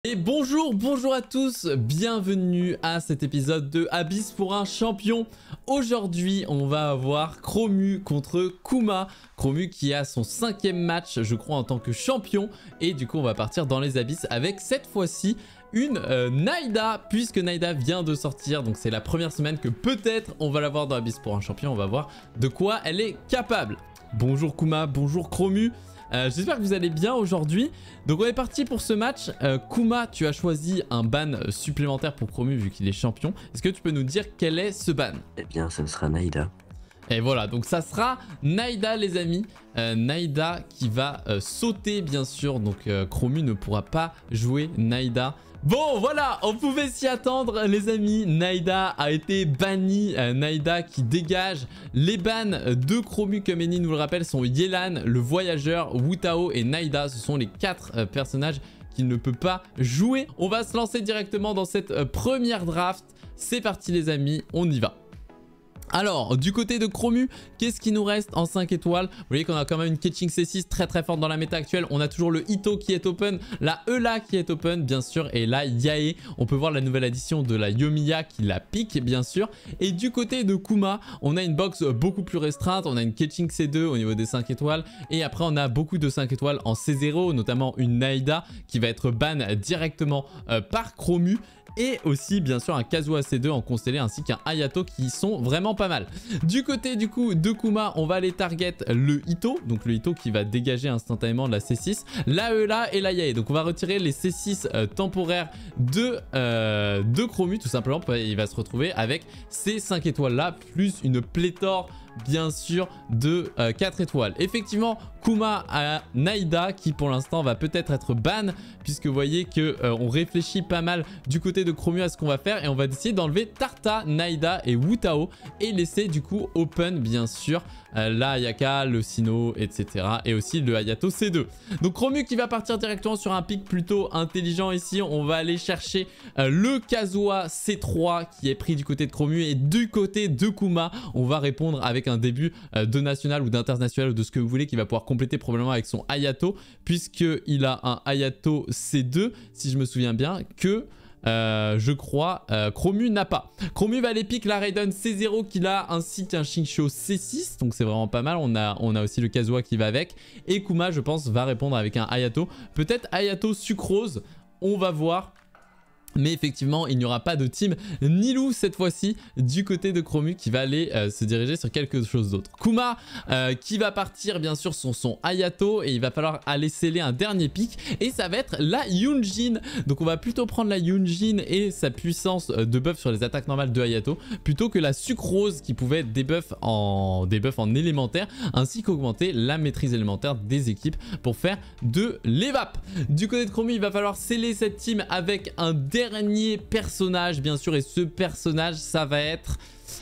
Et bonjour à tous, bienvenue à cet épisode de Abyss pour un champion. Aujourd'hui, on va avoir Chromu contre Kuma. Chromu qui a son 5e match, je crois, en tant que champion. Et du coup, on va partir dans les abysses avec cette fois-ci une Naïda, puisque Naïda vient de sortir. Donc c'est la première semaine que peut-être on va la voir dans Abyss pour un champion. On va voir de quoi elle est capable. Bonjour Kuma, bonjour Chromu. J'espère que vous allez bien aujourd'hui. Donc on est parti pour ce match. Kuma, tu as choisi un ban supplémentaire pour Chromu vu qu'il est champion. Est-ce que tu peux nous dire quel est ce ban? Eh bien, ça sera Naïda. Et voilà, donc ça sera Naïda les amis. Naïda qui va sauter bien sûr. Donc Chromu ne pourra pas jouer Naïda. Bon voilà, on pouvait s'y attendre les amis, Naïda a été bannie, Naïda qui dégage. Les bans de Chromu comme Eni nous le rappelle sont Yelan, le voyageur, Wu Tao et Naïda. Ce sont les 4 personnages qu'il ne peut pas jouer. On va se lancer directement dans cette première draft. C'est parti les amis, on y va. Alors, du côté de Chromu, qu'est-ce qui nous reste en 5 étoiles? Vous voyez qu'on a quand même une Keqing C6 très forte dans la méta actuelle. On a toujours le Itto qui est open, la Eula qui est open, bien sûr, et la Yae. On peut voir la nouvelle addition de la Yomiya qui la pique, bien sûr. Et du côté de Kuma, on a une box beaucoup plus restreinte. On a une Keqing C2 au niveau des 5 étoiles. Et après, on a beaucoup de 5 étoiles en C0, notamment une Naïda qui va être ban directement par Chromu. Et aussi bien sûr un Kazuha C2 en constellé ainsi qu'un Hayato qui sont vraiment pas mal. Du côté du coup de Kuma, on va aller target le Itto, donc le Itto qui va dégager instantanément de la C6, la Eula et la Yae. Donc on va retirer les C6 temporaires de Chromu tout simplement. Il va se retrouver avec ces 5 étoiles là plus une pléthore bien sûr de 4 étoiles. Effectivement, Kuma a Naïda qui pour l'instant va peut-être être ban puisque vous voyez que on réfléchit pas mal du côté de Chromu à ce qu'on va faire et on va décider d'enlever Tarta, Naïda et Wu Tao et laisser du coup open bien sûr la Ayaka, le Sino, etc. et aussi le Hayato C2. Donc Chromu qui va partir directement sur un pic plutôt intelligent ici. On va aller chercher le Kazuha C3 qui est pris du côté de Chromu et du côté de Kuma on va répondre avec un début de national ou d'international ou de ce que vous voulez qui va pouvoir compléter probablement avec son Hayato puisqu'il a un Hayato C2 si je me souviens bien que je crois Chromu n'a pas. Chromu va aller pick la Raiden C0 qu'il a ainsi qu'un Xingqiu C6 donc c'est vraiment pas mal. On a aussi le Kazuha qui va avec et Kuma je pense va répondre avec un Hayato, peut-être Hayato Sucrose, on va voir. Mais effectivement, il n'y aura pas de team Nilou cette fois-ci du côté de Chromu qui va aller se diriger sur quelque chose d'autre. Kuma qui va partir bien sûr sur son Hayato et il va falloir aller sceller un dernier pick et ça va être la Yunjin. Donc on va plutôt prendre la Yunjin et sa puissance de buff sur les attaques normales de Hayato plutôt que la Sucrose qui pouvait debuff en élémentaire ainsi qu'augmenter la maîtrise élémentaire des équipes pour faire de l'évap. Du côté de Chromu, il va falloir sceller cette team avec un dernier personnage bien sûr et ce personnage ça va être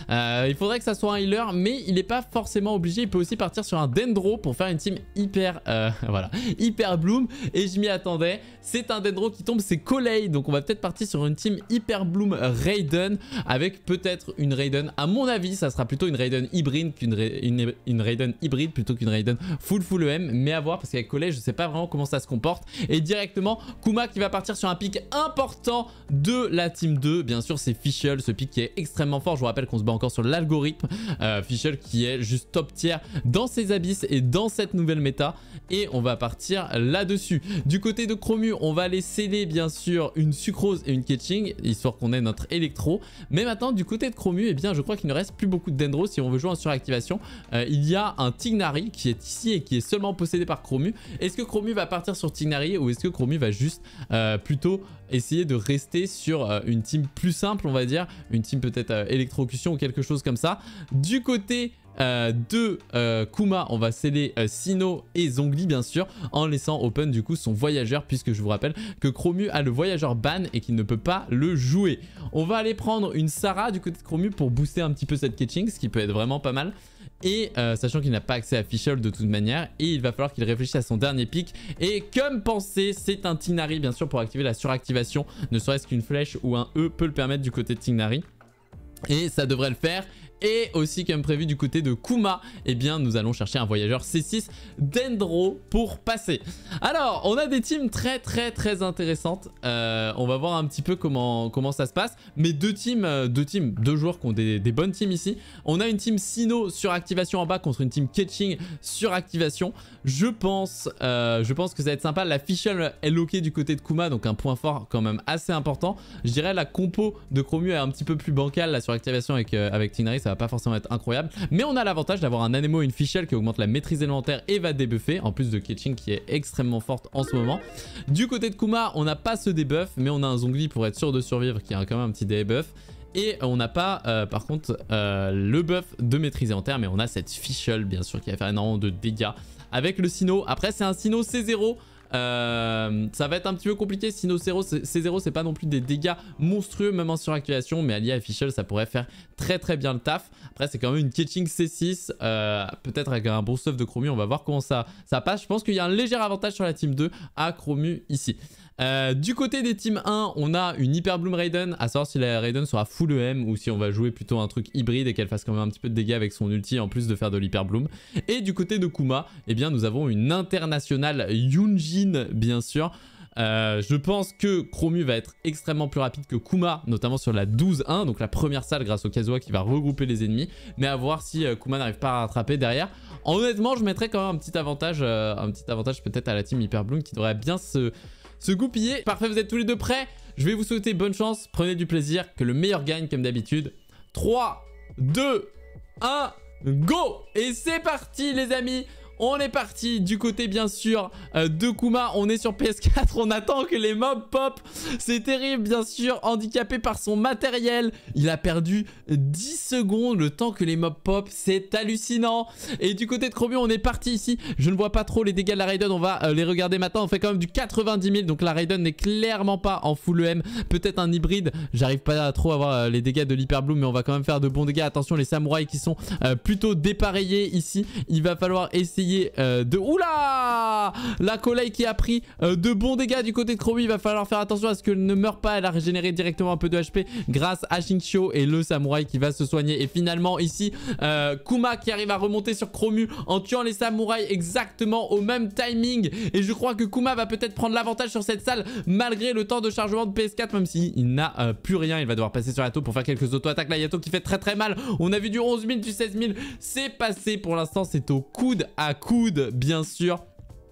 il faudrait que ça soit un healer mais il n'est pas forcément obligé. Il peut aussi partir sur un Dendro pour faire une team hyper voilà, hyper bloom et je m'y attendais. C'est un Dendro qui tombe, c'est Collei, donc on va peut-être partir sur une team hyper bloom Raiden avec peut-être une Raiden. À mon avis ça sera plutôt une Raiden hybride qu'une Raiden hybride plutôt qu'une Raiden full EM, mais à voir parce qu'avec Collei je sais pas vraiment comment ça se comporte. Et directement Kuma qui va partir sur un pick important de la team 2, bien sûr c'est Fischl, ce pick qui est extrêmement fort. Je vous rappelle qu'on se bat encore sur l'algorithme, Fischl qui est juste top tier dans ses abysses et dans cette nouvelle méta et on va partir là-dessus. Du côté de Chromu on va aller sceller bien sûr une Sucrose et une Keqing histoire qu'on ait notre électro. Mais maintenant du côté de Chromu eh bien je crois qu'il ne reste plus beaucoup de Dendro si on veut jouer en suractivation. Il y a un Tignari qui est ici et qui est seulement possédé par Chromu. Est-ce que Chromu va partir sur Tignari ou est-ce que Chromu va juste plutôt essayer de rester sur une team plus simple, on va dire une team peut-être électrocution ou quelque chose comme ça. Du côté de Kuma on va sceller Sino et Zhongli bien sûr en laissant open du coup son voyageur puisque je vous rappelle que Chromu a le voyageur ban et qu'il ne peut pas le jouer. On va aller prendre une Sarah du côté de Chromu pour booster un petit peu cette Keqing, ce qui peut être vraiment pas mal. Et sachant qu'il n'a pas accès à Fischl de toute manière et il va falloir qu'il réfléchisse à son dernier pick et comme pensé c'est un Tignari bien sûr pour activer la suractivation, ne serait-ce qu'une flèche ou un E peut le permettre du côté de Tignari et ça devrait le faire. Et aussi comme prévu du côté de Kuma, eh bien nous allons chercher un voyageur C6 Dendro pour passer. Alors on a des teams très intéressantes. On va voir un petit peu comment ça se passe. Mais deux joueurs qui ont des bonnes teams ici. On a une team Sino sur activation en bas contre une team Ketching sur activation. Je pense que ça va être sympa. La Fischl est loquée du côté de Kuma, donc un point fort quand même assez important. Je dirais la compo de Chromu est un petit peu plus bancale là sur activation avec Tighnari, ça va pas forcément être incroyable. Mais on a l'avantage d'avoir un Anemo et une Fischl qui augmente la maîtrise élémentaire et va débuffer, en plus de Ketching qui est extrêmement forte en ce moment. Du côté de Kuma, on n'a pas ce debuff, mais on a un Zhongli pour être sûr de survivre qui a quand même un petit debuff. Et on n'a pas par contre le buff de maîtrise élémentaire, mais on a cette Fischl bien sûr qui va faire énormément de dégâts avec le Sino. Après c'est un Sino C0. Ça va être un petit peu compliqué. Sino C0 c'est pas non plus des dégâts monstrueux même en suractivation, mais allié à Fischl ça pourrait faire très bien le taf. Après c'est quand même une Ketching C6, peut-être avec un bon stuff de Chromu. On va voir comment ça passe. Je pense qu'il y a un léger avantage sur la team 2 à Chromu ici. Du côté des teams 1, on a une Hyper Bloom Raiden, à savoir si la Raiden sera full EM ou si on va jouer plutôt un truc hybride et qu'elle fasse quand même un petit peu de dégâts avec son ulti en plus de faire de l'Hyper Bloom. Et du côté de Kuma, eh bien nous avons une internationale Yunjin bien sûr. Je pense que Chromu va être extrêmement plus rapide que Kuma, notamment sur la 12-1, donc la première salle grâce au Kazuha qui va regrouper les ennemis. Mais à voir si Kuma n'arrive pas à rattraper derrière. Honnêtement, je mettrais quand même un petit avantage peut-être à la team Hyper Bloom qui devrait bien se goupiller. Parfait, vous êtes tous les deux prêts. Je vais vous souhaiter bonne chance, prenez du plaisir, que le meilleur gagne comme d'habitude. 3, 2, 1, go! Et c'est parti les amis. On est parti du côté bien sûr de Kuma, on est sur PS4, on attend que les mobs pop. C'est terrible bien sûr, handicapé par son matériel. Il a perdu 10 secondes le temps que les mobs pop, c'est hallucinant. Et du côté de Chromu, on est parti ici. Je ne vois pas trop les dégâts de la Raiden, on va les regarder maintenant. On fait quand même du 90 000, donc la Raiden n'est clairement pas en full EM. Peut-être un hybride, j'arrive pas à trop avoir les dégâts de l'Hyper Bloom, mais on va quand même faire de bons dégâts. Attention les samouraïs qui sont plutôt dépareillés ici. Il va falloir essayer de... Oula! La Kolei qui a pris de bons dégâts du côté de Chromu. Il va falloir faire attention à ce qu'elle ne meure pas. Elle a régénéré directement un peu de HP grâce à Xingqiu et le samouraï qui va se soigner. Et finalement ici Kuma qui arrive à remonter sur Chromu en tuant les samouraïs exactement au même timing. Et je crois que Kuma va peut-être prendre l'avantage sur cette salle malgré le temps de chargement de PS4, même s'il n'a plus rien. Il va devoir passer sur Yato pour faire quelques auto-attaques. La Yato qui fait très mal. On a vu du 11 000, du 16 000. C'est passé pour l'instant. C'est au coude à coude bien sûr.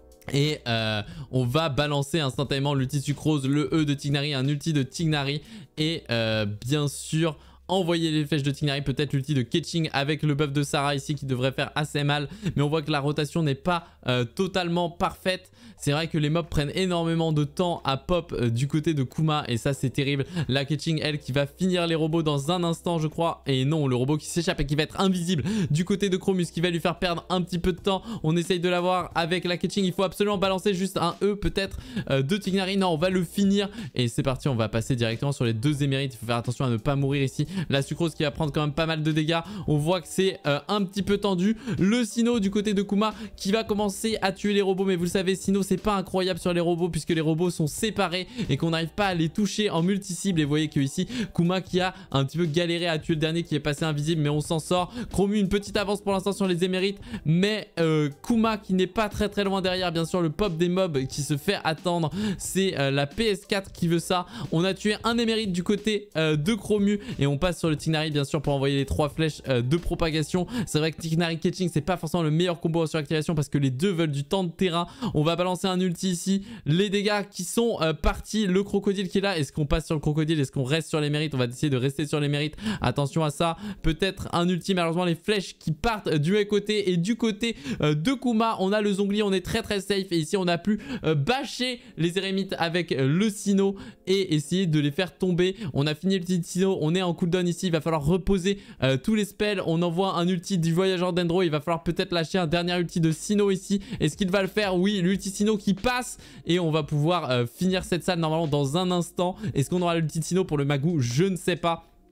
Et on va balancer instantanément l'ulti sucrose, le E de Tighnari, un ulti de Tighnari. Et bien sûr envoyer les flèches de Tighnari, peut-être l'ulti de Ketching avec le buff de Sarah ici qui devrait faire assez mal. Mais on voit que la rotation n'est pas totalement parfaite. C'est vrai que les mobs prennent énormément de temps à pop du côté de Kuma et ça c'est terrible. La Ketching elle qui va finir les robots dans un instant je crois. Et non, le robot qui s'échappe et qui va être invisible du côté de Chromu, ce qui va lui faire perdre un petit peu de temps. On essaye de l'avoir avec la Ketching. Il faut absolument balancer juste un E peut-être de Tighnari. Non, on va le finir et c'est parti. On va passer directement sur les deux émérites. Il faut faire attention à ne pas mourir ici. La sucrose qui va prendre quand même pas mal de dégâts. On voit que c'est un petit peu tendu. Le Sino du côté de Kuma qui va commencer à tuer les robots. Mais vous le savez, Sino c'est pas incroyable sur les robots puisque les robots sont séparés et qu'on n'arrive pas à les toucher en multi-cible. Et vous voyez que ici Kuma qui a un petit peu galéré à tuer le dernier qui est passé invisible, mais on s'en sort. Chromu une petite avance pour l'instant sur les émérites, mais Kuma qui n'est pas très loin derrière. Bien sûr le pop des mobs qui se fait attendre, c'est la PS4 qui veut ça. On a tué un émérite du côté de Chromu et on passe sur le Tighnari bien sûr pour envoyer les 3 flèches de propagation. C'est vrai que Tighnari Ketching c'est pas forcément le meilleur combo en suractivation parce que les deux veulent du temps de terrain. On va balancer un ulti ici, les dégâts qui sont partis, le crocodile qui est là. Est-ce qu'on passe sur le crocodile, est-ce qu'on reste sur les mérites? On va essayer de rester sur les mérites, attention à ça. Peut-être un ulti, malheureusement les flèches qui partent du côté. Et du côté de Kuma on a le Zhongli, on est très safe. Et ici on a pu bâcher les érémites avec le Sino et essayer de les faire tomber. On a fini le petit Sino, on est en cooldown ici. Il va falloir reposer tous les spells. On envoie un ulti du voyageur Dendro. Il va falloir peut-être lâcher un dernier ulti de Sino ici. Est-ce qu'il va le faire? Oui, l'ulti Sino qui passe et on va pouvoir finir cette salle normalement dans un instant. Est-ce qu'on aura l'ulti de Sino pour le Magou? Je ne sais pas.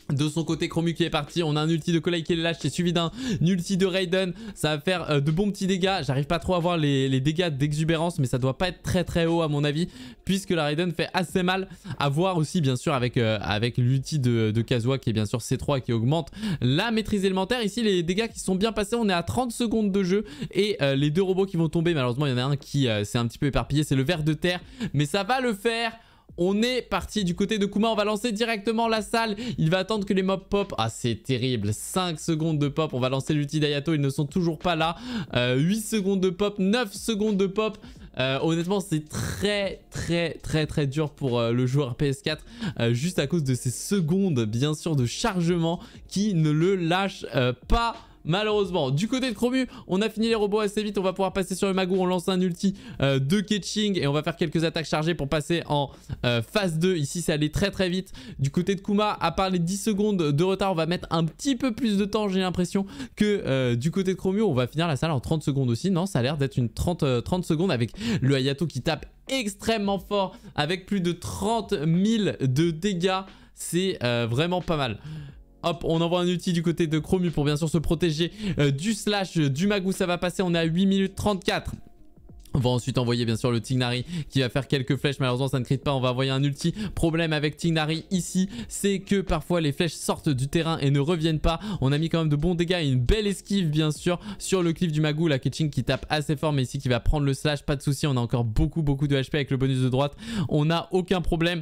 De son côté, Chromu qui est parti, on a un ulti de Collei qui est lâche, c'est suivi d'un ulti de Raiden. Ça va faire de bons petits dégâts. J'arrive pas trop à voir les dégâts d'exubérance, mais ça doit pas être très haut à mon avis, puisque la Raiden fait assez mal à voir aussi, bien sûr, avec l'ulti de Kazuha qui est bien sûr C3 qui augmente la maîtrise élémentaire. Ici, les dégâts qui sont bien passés, on est à 30 secondes de jeu et les deux robots qui vont tomber, malheureusement, il y en a un qui s'est un petit peu éparpillé, c'est le ver de terre, mais ça va le faire. On est parti du côté de Kuma, on va lancer directement la salle. Il va attendre que les mobs pop. Ah, c'est terrible, 5 secondes de pop. On va lancer l'ulti d'Hayato, ils ne sont toujours pas là. 8 secondes de pop, 9 secondes de pop. Honnêtement, c'est très dur pour le joueur PS4, juste à cause de ces secondes, bien sûr, de chargement qui ne le lâchent pas. Malheureusement, du côté de Chromu, on a fini les robots assez vite. On va pouvoir passer sur le Magou. On lance un ulti de Ketching et on va faire quelques attaques chargées pour passer en phase 2. Ici, c'est allé très vite. Du côté de Kuma, à part les 10 secondes de retard, on va mettre un petit peu plus de temps, j'ai l'impression, que du côté de Chromu. On va finir la salle en 30 secondes aussi. Non, ça a l'air d'être une 30 secondes avec le Hayato qui tape extrêmement fort avec plus de 30 000 de dégâts. C'est vraiment pas mal. Hop, on envoie un ulti du côté de Chromu pour bien sûr se protéger du slash du Magou. Ça va passer, on est à 8 minutes 34. On va ensuite envoyer bien sûr le Tignari qui va faire quelques flèches. Malheureusement ça ne crit pas, on va envoyer un ulti. Problème avec Tignari ici, c'est que parfois les flèches sortent du terrain et ne reviennent pas. On a mis quand même de bons dégâts et une belle esquive bien sûr sur le cliff du Magou. La Ketching qui tape assez fort mais ici qui va prendre le slash, pas de souci. On a encore beaucoup de HP avec le bonus de droite. On n'a aucun problème.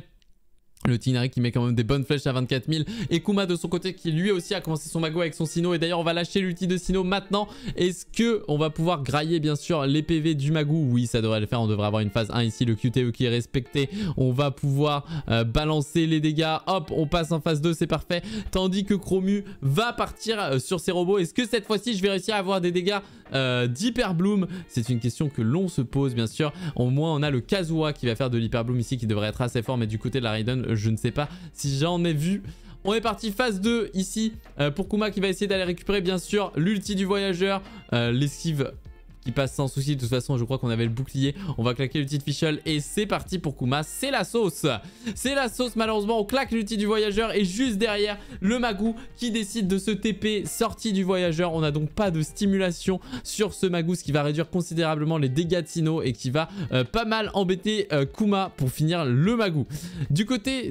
Le Tignari qui met quand même des bonnes flèches à 24 000. Et Kuma de son côté qui lui aussi a commencé son Magou avec son Sinnoh. Et d'ailleurs on va lâcher l'ulti de Sinnoh maintenant. Est-ce que on va pouvoir grailler bien sûr les PV du Magou? Oui, ça devrait le faire. On devrait avoir une phase 1 ici. Le QTE qui est respecté. On va pouvoir balancer les dégâts. Hop, on passe en phase 2, c'est parfait. Tandis que Chromu va partir sur ses robots. Est-ce que cette fois-ci je vais réussir à avoir des dégâts d'Hyper Bloom? C'est une question que l'on se pose bien sûr. Au moins on a le Kazuha qui va faire de l'Hyper Bloom ici qui devrait être assez fort. Mais du côté de la Raiden, je ne sais pas si j'en ai vu. On est parti phase 2 ici pour Kuma qui va essayer d'aller récupérer bien sûr l'ulti du voyageur, l'esquive qui passe sans souci. De toute façon je crois qu'on avait le bouclier. On va claquer l'ulti de Fischl et c'est parti pour Kuma. C'est la sauce. C'est la sauce malheureusement. On claque l'ulti du voyageur et juste derrière le Magou qui décide de se TP sortie du voyageur. On n'a donc pas de stimulation sur ce Magou, ce qui va réduire considérablement les dégâts de Sinnoh et qui va pas mal embêter Kuma pour finir le Magou. Du côté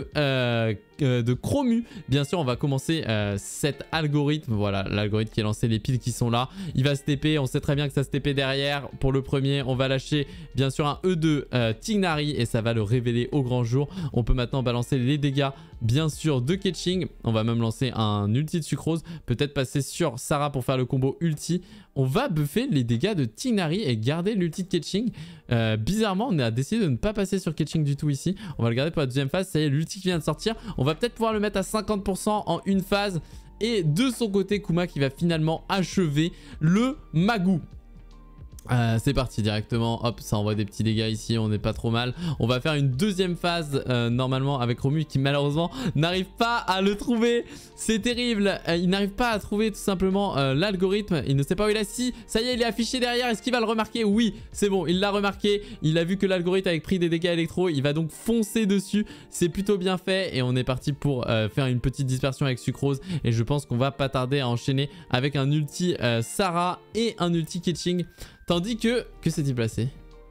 de Chromu, bien sûr on va commencer cet algorithme. Voilà l'algorithme qui a lancé les piles qui sont là. Il va se TP, on sait très bien que ça se TP derrière. Pour le premier on va lâcher bien sûr un E2 Tignari et ça va le révéler au grand jour. On peut maintenant balancer les dégâts bien sûr de Ketching. On va même lancer un ulti de Sucrose, peut-être passer sur Sarah pour faire le combo ulti. On va buffer les dégâts de Tignari et garder l'ulti de Ketching. Bizarrement, on a décidé de ne pas passer sur Ketching du tout ici. On va le garder pour la deuxième phase. Ça y est, l'ulti qui vient de sortir. On va peut-être pouvoir le mettre à 50% en une phase. Et de son côté, Kuma qui va finalement achever le Magou. C'est parti directement, hop, ça envoie des petits dégâts ici, on n'est pas trop mal. On va faire une deuxième phase normalement avec Chromu qui malheureusement n'arrive pas à le trouver. C'est terrible, il n'arrive pas à trouver tout simplement l'algorithme. Il ne sait pas où il est. Si, ça y est, il est affiché derrière. Est-ce qu'il va le remarquer? Oui, c'est bon, il l'a remarqué. Il a vu que l'algorithme avait pris des dégâts électro. Il va donc foncer dessus. C'est plutôt bien fait et on est parti pour faire une petite dispersion avec Sucrose. Et je pense qu'on va pas tarder à enchaîner avec un ulti Sarah et un ulti Ketching. Tandis que s'est-il passé?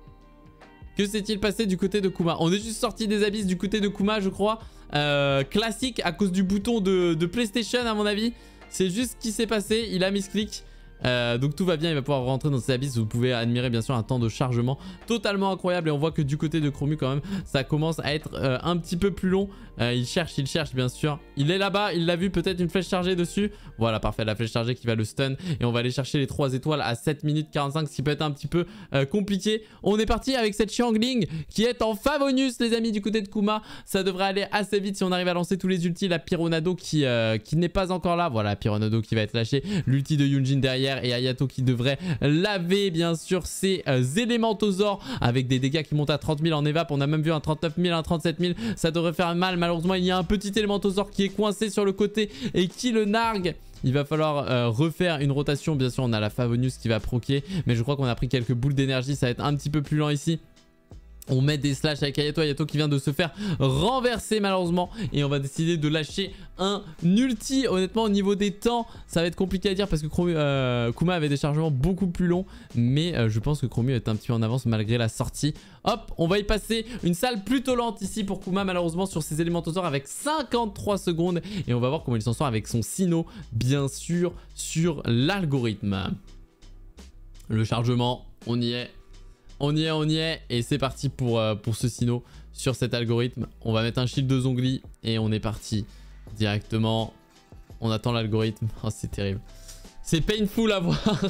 Que s'est-il passé du côté de Kuma? On est juste sorti des abysses du côté de Kuma, je crois. Classique à cause du bouton de PlayStation à mon avis. C'est juste ce qui s'est passé. Il a misclick. Donc tout va bien, il va pouvoir rentrer dans ces abysses. Vous pouvez admirer bien sûr un temps de chargement totalement incroyable. Et on voit que du côté de Chromu quand même, ça commence à être un petit peu plus long. Il cherche bien sûr. Il est là-bas, il l'a vu, peut-être une flèche chargée dessus. Voilà, parfait, la flèche chargée qui va le stun. Et on va aller chercher les 3 étoiles à 7 minutes 45, ce qui peut être un petit peu compliqué. On est parti avec cette Xiangling qui est en Favonius les amis du côté de Kuma. Ça devrait aller assez vite si on arrive à lancer tous les ultis. La Pyronado qui n'est pas encore là. Voilà, Pyronado qui va être lâché. L'ulti de Yunjin derrière. Et Hayato qui devrait laver bien sûr ses élémentosaures avec des dégâts qui montent à 30 000 en évap. On a même vu un 39 000, un 37 000. Ça devrait faire mal. Malheureusement, il y a un petit élémentosaure qui est coincé sur le côté et qui le nargue. Il va falloir refaire une rotation. Bien sûr, on a la Favonius qui va proquer. Mais je crois qu'on a pris quelques boules d'énergie. Ça va être un petit peu plus lent ici. On met des slash avec Hayato. Hayato qui vient de se faire renverser malheureusement. Et on va décider de lâcher un ulti. Honnêtement au niveau des temps ça va être compliqué à dire parce que Kuma avait des chargements beaucoup plus longs. Mais je pense que Chromu est un petit peu en avance malgré la sortie. Hop, on va y passer. Une salle plutôt lente ici pour Kuma malheureusement sur ses élémentosaures avec 53 secondes. Et on va voir comment il s'en sort avec son Sinnoh bien sûr sur l'algorithme. Le chargement, on y est. On y est et c'est parti pour ce Sinnoh sur cet algorithme. On va mettre un shield de Zhongli et on est parti directement. On attend l'algorithme. Oh, c'est terrible. C'est painful à voir.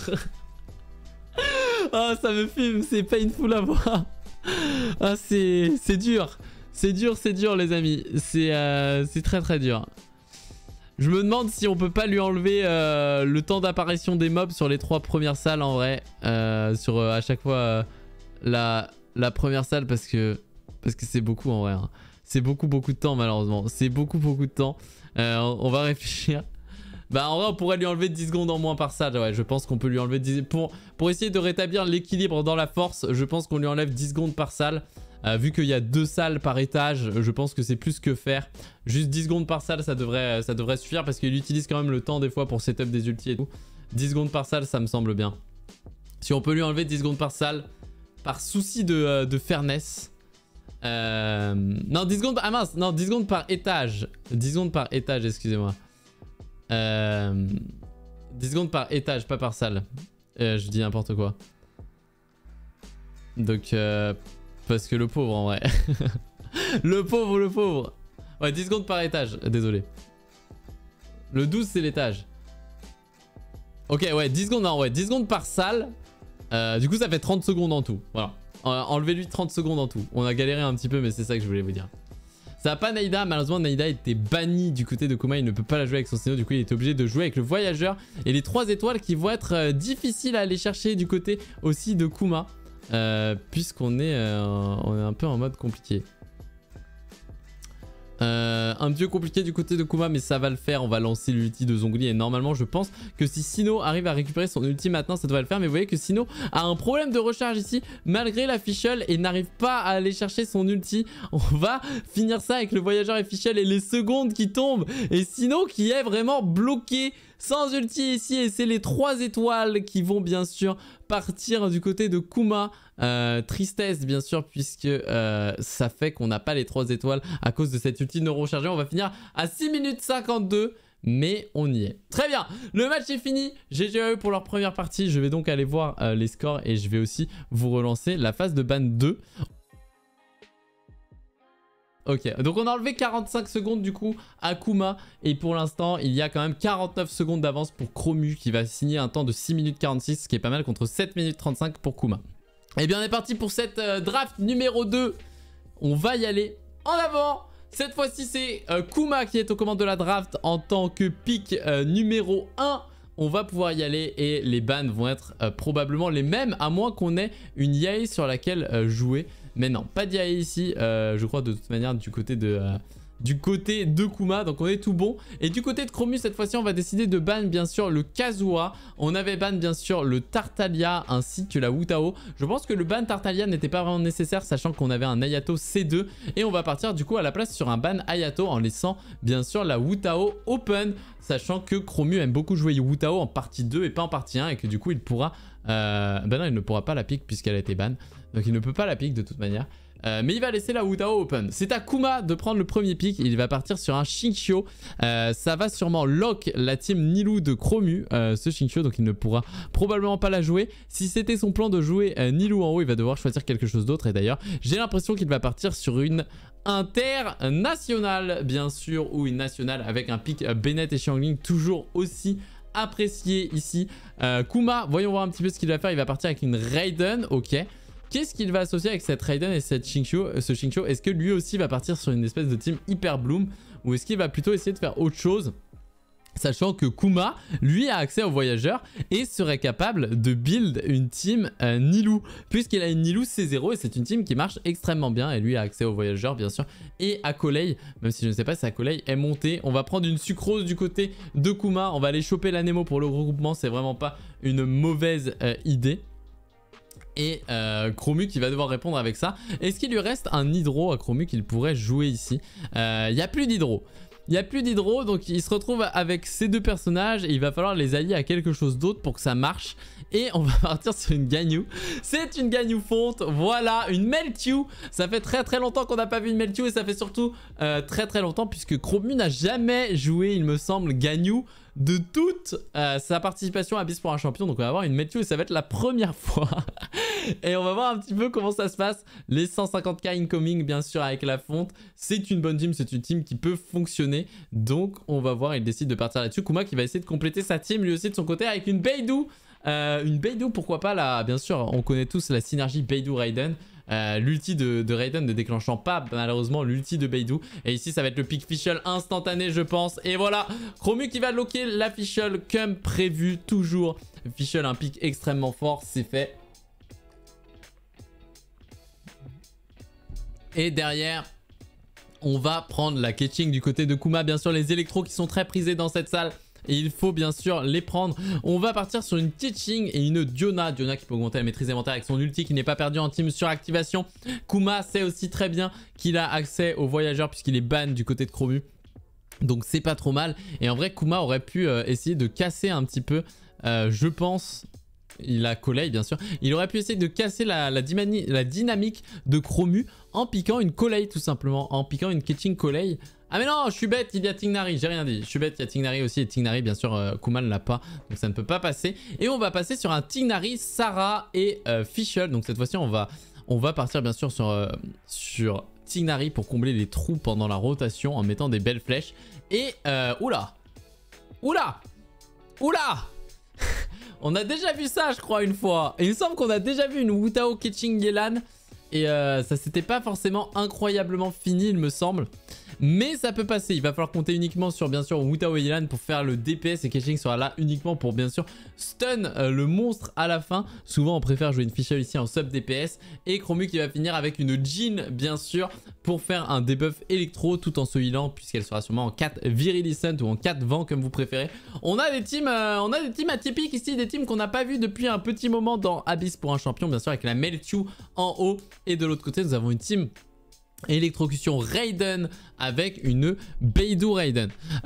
Oh, ça me fume. C'est painful à voir. Ah, c'est dur. C'est dur les amis. C'est très très dur. Je me demande si on peut pas lui enlever le temps d'apparition des mobs sur les 3 premières salles en vrai. Sur à chaque fois... La première salle parce que c'est beaucoup en vrai hein. C'est beaucoup de temps malheureusement. C'est beaucoup de temps. On va réfléchir. Bah en vrai on pourrait lui enlever 10 secondes en moins par salle. Ouais je pense qu'on peut lui enlever 10... Pour essayer de rétablir l'équilibre dans la force. Je pense qu'on lui enlève 10 secondes par salle. Vu qu'il y a 2 salles par étage, je pense que c'est plus que faire. Juste 10 secondes par salle ça devrait suffire. Parce qu'il utilise quand même le temps des fois pour setup des ultis et tout. 10 secondes par salle ça me semble bien. Si on peut lui enlever 10 secondes par salle. Par souci de fairness. Non, 10 secondes. Ah mince, non, 10 secondes par étage. 10 secondes par étage, excusez-moi. 10 secondes par étage, pas par salle. Je dis n'importe quoi. Donc, parce que le pauvre en vrai. le pauvre. Ouais, 10 secondes par étage, désolé. Le 12, c'est l'étage. Ok, ouais, 10 secondes, non, ouais, 10 secondes par salle. Du coup ça fait 30 secondes en tout. Voilà. Enlevez-lui 30 secondes en tout. On a galéré un petit peu mais c'est ça que je voulais vous dire. Ça va pas Naïda. Malheureusement Naïda était banni du côté de Kuma. Il ne peut pas la jouer avec son Sinnoh. Du coup il est obligé de jouer avec le voyageur. Et les 3 étoiles qui vont être difficiles à aller chercher du côté aussi de Kuma. Puisqu'on est, on est un peu en mode compliqué. Un peu compliqué du côté de Kuma mais ça va le faire. On va lancer l'ulti de Zhongli et normalement je pense que si Sinnoh arrive à récupérer son ulti maintenant ça devrait le faire. Mais vous voyez que Sinnoh a un problème de recharge ici malgré la fischl et n'arrive pas à aller chercher son ulti. On va finir ça avec le voyageur et fischl et les secondes qui tombent et Sinnoh qui est vraiment bloqué sans ulti ici. Et c'est les 3 étoiles qui vont bien sûr partir du côté de Kuma. Tristesse bien sûr puisque ça fait qu'on n'a pas les 3 étoiles à cause de cette ulti non rechargée. On va finir à 6 minutes 52 mais on y est. Très bien, le match est fini. GG à eux pour leur première partie. Je vais donc aller voir les scores et je vais aussi vous relancer la phase de ban 2. Ok, donc on a enlevé 45 secondes du coup à Kuma. Et pour l'instant, il y a quand même 49 secondes d'avance pour Chromu qui va signer un temps de 6 minutes 46, ce qui est pas mal contre 7 minutes 35 pour Kuma. Et bien on est parti pour cette draft numéro 2. On va y aller en avant. Cette fois-ci c'est Kuma qui est aux commandes de la draft en tant que pick numéro 1. On va pouvoir y aller et les bans vont être probablement les mêmes à moins qu'on ait une Yae sur laquelle jouer. Mais non, pas de Yae ici, je crois de toute manière du côté de Kuma, donc on est tout bon. Et du côté de Chromu cette fois-ci on va décider de ban bien sûr le Kazuha. On avait ban bien sûr le Tartaglia ainsi que la Wu Tao. Je pense que le ban Tartaglia n'était pas vraiment nécessaire sachant qu'on avait un Hayato C2. Et on va partir du coup à la place sur un ban Hayato en laissant bien sûr la Wu Tao open. Sachant que Chromu aime beaucoup jouer Wu Tao en partie 2 et pas en partie 1 et que du coup il pourra... ben non il ne pourra pas la pick puisqu'elle a été ban. Donc il ne peut pas la pick de toute manière. Mais il va laisser la Wu Tao open. C'est à Kuma de prendre le premier pick. Il va partir sur un Xingqiu. Ça va sûrement lock la team Nilou de Chromu, ce Xingqiu. Donc il ne pourra probablement pas la jouer. Si c'était son plan de jouer Nilou en haut, il va devoir choisir quelque chose d'autre. Et d'ailleurs, j'ai l'impression qu'il va partir sur une internationale, bien sûr, ou une nationale avec un pick Bennett et Xiangling toujours aussi apprécié ici. Kuma, voyons voir un petit peu ce qu'il va faire. Il va partir avec une Raiden, ok. Qu'est-ce qu'il va associer avec cette Raiden et cette ce Xingqiu? Est-ce que lui aussi va partir sur une espèce de team Hyper Bloom ou est-ce qu'il va plutôt essayer de faire autre chose? Sachant que Kuma, lui, a accès aux voyageurs et serait capable de build une team Nilou. Puisqu'il a une Nilou C0 et c'est une team qui marche extrêmement bien. Et lui a accès aux voyageurs, bien sûr. Et à Akolei, même si je ne sais pas si Akolei est monté. On va prendre une sucrose du côté de Kuma. On va aller choper la Nemo pour le regroupement. C'est vraiment pas une mauvaise idée. Et Chromu qui va devoir répondre avec ça. Est-ce qu'il lui reste un hydro à Chromu qu'il pourrait jouer ici? Il n'y a plus d'hydro. Il n'y a plus d'hydro, donc il se retrouve avec ces deux personnages et il va falloir les allier à quelque chose d'autre pour que ça marche. Et on va partir sur une Ganyu. C'est une Ganyu fonte, voilà, une Meltyu. Ça fait très longtemps qu'on n'a pas vu une Meltyu et ça fait surtout très longtemps puisque Chromu n'a jamais joué, il me semble, Ganyu de toute sa participation à Abyss pour un champion. Donc on va avoir une Meltyu et ça va être la première fois. Et on va voir un petit peu comment ça se passe. Les 150k incoming bien sûr avec la fonte. C'est une bonne team, c'est une team qui peut fonctionner. Donc on va voir, il décide de partir là-dessus. Kuma qui va essayer de compléter sa team lui aussi de son côté avec une Beidou. Une Beidou pourquoi pas là, bien sûr on connaît tous la synergie Beidou Raiden. L'ulti de Raiden ne déclenchant pas malheureusement l'ulti de Beidou. Et ici ça va être le pick Fischl instantané je pense. Et voilà, Chromu qui va locker la Fischl comme prévu. Toujours Fischl un pick extrêmement fort, c'est fait. Et derrière on va prendre la catching du côté de Kuma. Bien sûr les électros qui sont très prisés dans cette salle. Et il faut bien sûr les prendre. On va partir sur une teaching et une Diona. Diona qui peut augmenter la maîtrise élémentaire avec son ulti qui n'est pas perdu en team sur activation. Kuma sait aussi très bien qu'il a accès aux voyageurs puisqu'il est ban du côté de Chromu. Donc c'est pas trop mal. Et en vrai Kuma aurait pu essayer de casser un petit peu, je pense... Il a Collei bien sûr. Il aurait pu essayer de casser la dynamique de Chromu en piquant une Collei tout simplement. En piquant une catching Collei. Ah mais non, je suis bête, il y a Tignari, j'ai rien dit. Je suis bête, il y a Tignari aussi. Et Tignari bien sûr, Kuma ne l'a pas. Donc ça ne peut pas passer. Et on va passer sur un Tignari, Sarah et Fischl. Donc cette fois-ci on va partir bien sûr sur Tignari pour combler les trous pendant la rotation en mettant des belles flèches. Et oula. On a déjà vu ça je crois une fois. Et il me semble qu'on a déjà vu une Wu Tao catching Yelan. Et ça s'était pas forcément incroyablement fini il me semble. Mais ça peut passer, il va falloir compter uniquement sur bien sûr Wu Tao et Yelan pour faire le DPS et catching sera là uniquement pour bien sûr stun le monstre à la fin. Souvent on préfère jouer une Fischl ici en sub DPS. Et Chromu qui va finir avec une Jean bien sûr pour faire un debuff électro tout en se healant puisqu'elle sera sûrement en 4 Viridescent ou en 4 vent comme vous préférez. On a des teams atypiques ici, des teams qu'on n'a pas vu depuis un petit moment dans Abyss pour un champion bien sûr avec la Meltyu en haut. Et de l'autre côté nous avons une team électrocution Raiden avec une Beidou Raiden.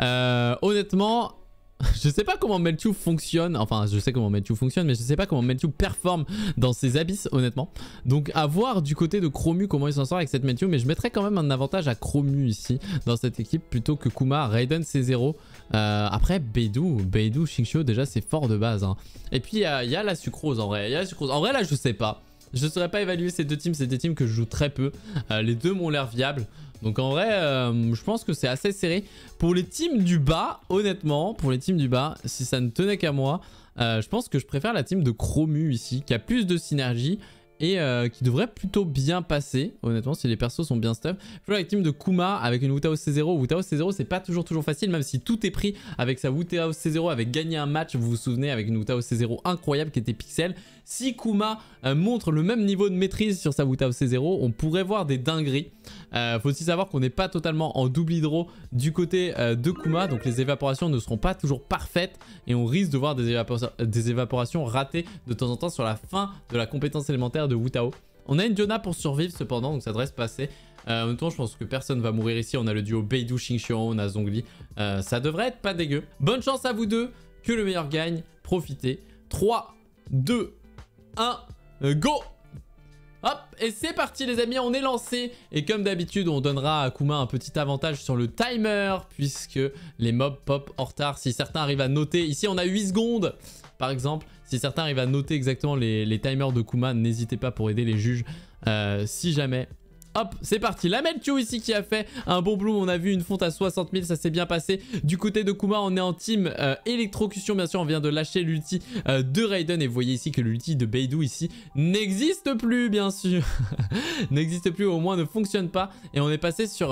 Honnêtement, je sais pas comment Meltyu fonctionne. Enfin, je sais comment Meltyu fonctionne, mais je sais pas comment Meltyu performe dans ses abysses, honnêtement. Donc, à voir du côté de Chromu comment il s'en sort avec cette Meltyu. Mais je mettrais quand même un avantage à Chromu ici, dans cette équipe, plutôt que Kuma. Raiden, c'est 0. Après, Beidou, Xingqiu, déjà, c'est fort de base. Hein. Et puis, il y a la sucrose en vrai. En vrai, là, je sais pas. Je ne saurais pas évaluer ces deux teams, c'est des teams que je joue très peu. Les deux m'ont l'air viables. Donc en vrai, je pense que c'est assez serré. Pour les teams du bas, honnêtement, pour les teams du bas, si ça ne tenait qu'à moi, je pense que je préfère la team de Chromu ici, qui a plus de synergie et qui devrait plutôt bien passer, honnêtement, si les persos sont bien stuff. Je vois la team de Kuma avec une Wu Tao C0. Wu Tao C0, c'est pas toujours facile, même si tout est pris avec sa Wu Tao C0, avec gagné un match, vous vous souvenez, avec une Wu Tao C0 incroyable qui était Pixel. Si Kuma montre le même niveau de maîtrise sur sa Wu Tao C0, on pourrait voir des dingueries. Faut aussi savoir qu'on n'est pas totalement en double hydro du côté de Kuma, donc les évaporations ne seront pas toujours parfaites et on risque de voir des évaporations ratées de temps en temps sur la fin de la compétence élémentaire de Wu Tao. On a une Diona pour survivre cependant, donc ça devrait se passer. En même temps, je pense que personne va mourir ici. On a le duo Beidou Xingqiu, on a Zhongli. Ça devrait être pas dégueu. Bonne chance à vous deux, que le meilleur gagne. Profitez. 3, 2, 1, go! Hop, et c'est parti les amis, on est lancé. Et comme d'habitude, on donnera à Kuma un petit avantage sur le timer, puisque les mobs pop en retard. Si certains arrivent à noter, ici on a 8 secondes par exemple. Si certains arrivent à noter exactement les timers de Kuma, n'hésitez pas pour aider les juges si jamais. Hop, c'est parti. La Meltyu ici qui a fait un bon bloom. On a vu une fonte à 60 000, ça s'est bien passé. Du côté de Kuma, on est en team électrocution. Bien sûr, on vient de lâcher l'ulti de Raiden. Et vous voyez ici que l'ulti de Beidou ici n'existe plus, bien sûr. N'existe plus, au moins ne fonctionne pas. Et on est passé sur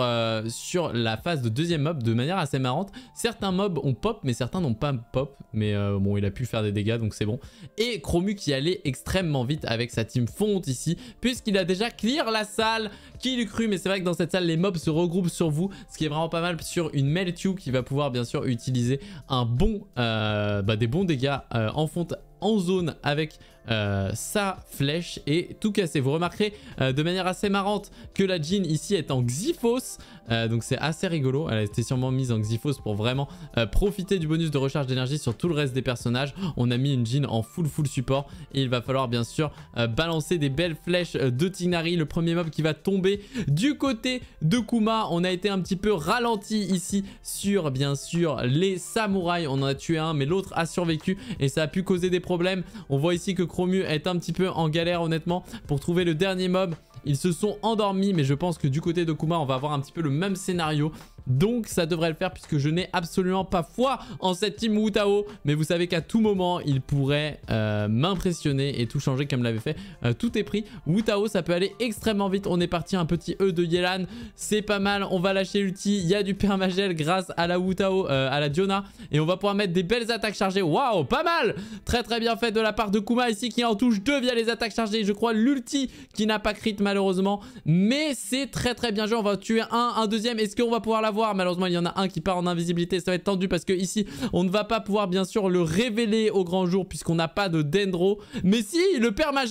la phase de deuxième mob de manière assez marrante. Certains mobs ont pop, mais certains n'ont pas pop. Mais bon, il a pu faire des dégâts, donc c'est bon. Et Chromu qui allait extrêmement vite avec sa team fonte ici, puisqu'il a déjà clear la salle. Qui l'eût cru, mais c'est vrai que dans cette salle les mobs se regroupent sur vous, ce qui est vraiment pas mal sur une Meltyu qui va pouvoir bien sûr utiliser un bon, des bons dégâts en fonte en zone avec sa flèche et tout casser. Vous remarquerez de manière assez marrante que la Jean ici est en Xyphos. Donc c'est assez rigolo. Elle a été sûrement mise en Xyphos pour vraiment profiter du bonus de recharge d'énergie sur tout le reste des personnages. On a mis une Jean en full support et il va falloir bien sûr balancer des belles flèches de Tighnari. Le premier mob qui va tomber du côté de Kuma. On a été un petit peu ralenti ici sur bien sûr les samouraïs. On en a tué un mais l'autre a survécu et ça a pu causer des problèmes. On voit ici que Chromu est un petit peu en galère honnêtement pour trouver le dernier mob. Ils se sont endormis mais je pense que du côté de Kuma on va avoir un petit peu le même scénario. Donc ça devrait le faire puisque je n'ai absolument pas foi en cette team Wu Tao. Mais vous savez qu'à tout moment il pourrait m'impressionner et tout changer comme l'avait fait. Tout est pris. Wu Tao ça peut aller extrêmement vite. On est parti un petit E de Yelan. C'est pas mal. On va lâcher l'ulti. Il y a du permagel grâce à la Wu Tao, à la Diona. Et on va pouvoir mettre des belles attaques chargées. Waouh, pas mal. Très bien fait de la part de Kuma ici qui en touche 2 via les attaques chargées. Je crois l'ulti qui n'a pas crit malheureusement. Mais c'est très bien joué. On va tuer un deuxième. Est-ce qu'on va pouvoir l'avoir? Malheureusement il y en a un qui part en invisibilité. Ça va être tendu parce que ici on ne va pas pouvoir bien sûr le révéler au grand jour puisqu'on n'a pas de dendro. Mais si, le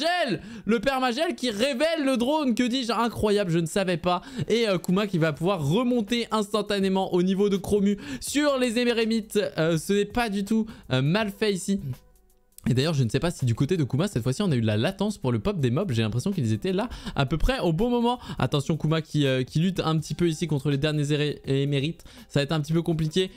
permagel qui révèle le drone, que dis-je, incroyable, je ne savais pas. Et Kuma qui va pouvoir remonter instantanément au niveau de Chromu sur les émérémites. Ce n'est pas du tout mal fait ici. Et d'ailleurs je ne sais pas si du côté de Kuma cette fois-ci on a eu de la latence pour le pop des mobs. J'ai l'impression qu'ils étaient là à peu près au bon moment. Attention Kuma qui lutte un petit peu ici contre les derniers émérites. Ça va être un petit peu compliqué.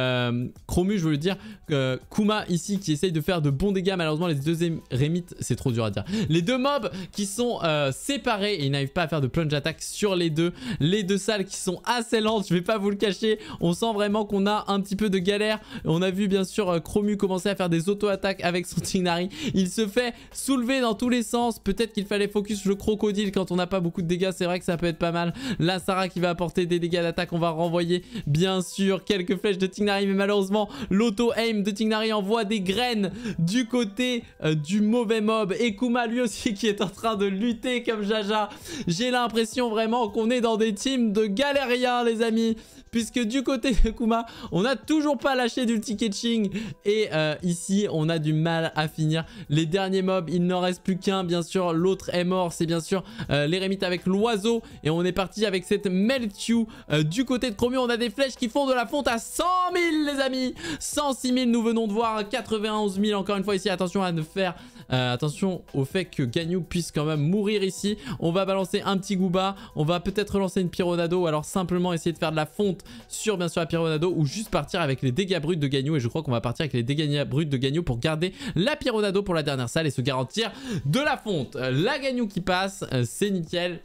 Chromu je veux le dire. Kuma ici qui essaye de faire de bons dégâts. Malheureusement les deux émérites c'est trop dur à dire. Les deux mobs qui sont séparés et ils n'arrivent pas à faire de plunge attack sur les deux. Les deux salles qui sont assez lentes, je vais pas vous le cacher. On sent vraiment qu'on a un petit peu de galère. On a vu bien sûr Chromu commencer à faire des auto-attaques avec son Tighnari. Il se fait soulever dans tous les sens. Peut-être qu'il fallait focus le crocodile quand on n'a pas beaucoup de dégâts. C'est vrai que ça peut être pas mal. La Sarah qui va apporter des dégâts d'attaque. On va renvoyer bien sûr quelques flèches de Tighnari. Mais malheureusement l'auto-aim de Tighnari envoie des graines du côté du mauvais mob. Et Kuma lui aussi qui est en train de lutter comme Jaja. J'ai l'impression vraiment qu'on est dans des teams de galériens les amis. Puisque du côté de Kuma, on n'a toujours pas lâché d'ulti catching. Et ici, on a du mal à finir les derniers mobs. Il n'en reste plus qu'un, bien sûr. L'autre est mort. C'est bien sûr l'érémite avec l'oiseau. Et on est parti avec cette Meltyu. Du côté de Chromu, on a des flèches qui font de la fonte à 100 000, les amis. 106 000, nous venons de voir. 91 000, encore une fois ici. Attention à ne faire... attention au fait que Ganyu puisse quand même mourir ici. On va balancer un petit Gooba. On va peut-être relancer une Pyronado ou alors simplement essayer de faire de la fonte sur bien sûr la Pyronado ou juste partir avec les dégâts bruts de Ganyu. Et je crois qu'on va partir avec les dégâts bruts de Ganyu pour garder la Pyronado pour la dernière salle et se garantir de la fonte. La Ganyu qui passe, c'est nickel.